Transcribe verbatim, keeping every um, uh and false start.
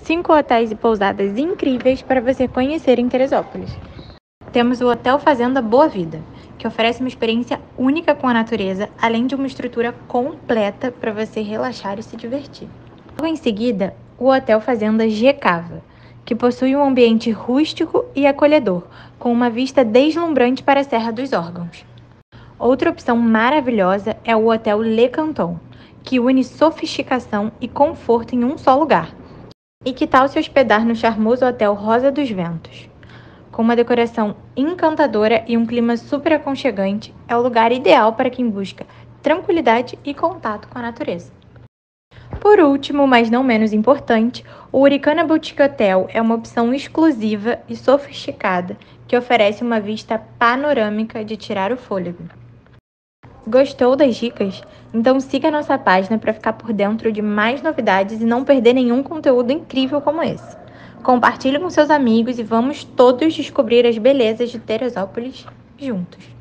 cinco hotéis e pousadas incríveis para você conhecer em Teresópolis. Temos o Hotel Fazenda Boa Vida, que oferece uma experiência única com a natureza, além de uma estrutura completa para você relaxar e se divertir. Logo em seguida, o Hotel Fazenda G Cava, que possui um ambiente rústico e acolhedor, com uma vista deslumbrante para a Serra dos Órgãos. Outra opção maravilhosa é o Hotel Le Canton, que une sofisticação e conforto em um só lugar. E que tal se hospedar no charmoso Hotel Rosa dos Ventos? Com uma decoração encantadora e um clima super aconchegante, é o lugar ideal para quem busca tranquilidade e contato com a natureza. Por último, mas não menos importante, o Uricana Boutique Hotel é uma opção exclusiva e sofisticada que oferece uma vista panorâmica de tirar o fôlego. Gostou das dicas? Então siga a nossa página para ficar por dentro de mais novidades e não perder nenhum conteúdo incrível como esse. Compartilhe com seus amigos e vamos todos descobrir as belezas de Teresópolis juntos.